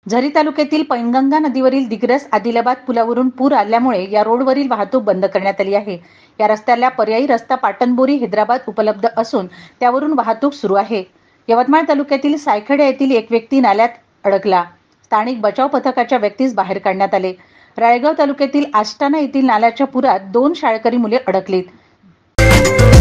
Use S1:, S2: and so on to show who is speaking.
S1: झरी तालुक्यातील पैनगंगा नदीवरील दिग्रस आदिलाबाद पुलावरून पूर आल्यामुळे या रोडवरील वाहतूक बंद करण्यात आली आहे. या रस्त्याला पर्यायी रस्ता पाटणबोरी हैदराबाद उपलब्ध असून त्यावरून वाहतूक सुरू आहे. यवतमाळ तालुक्यातील सायखेडा येथील एक व्यक्ती नाल्यात अडकला. स्थानिक बचाव पथकाच्या व्यक्तीस बाहेर काढण्यात आले. रायगाव तालुक्यातील आष्टाना येथील नाल्याच्या पुरात 2 शाळकरी मुले अडकलीत.